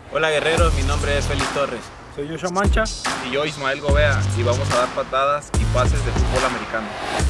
Hola guerreros, mi nombre es Félix Torres. Soy Joshua Mancha. Y yo Ismael Gobea, y vamos a dar patadas y pases de fútbol americano.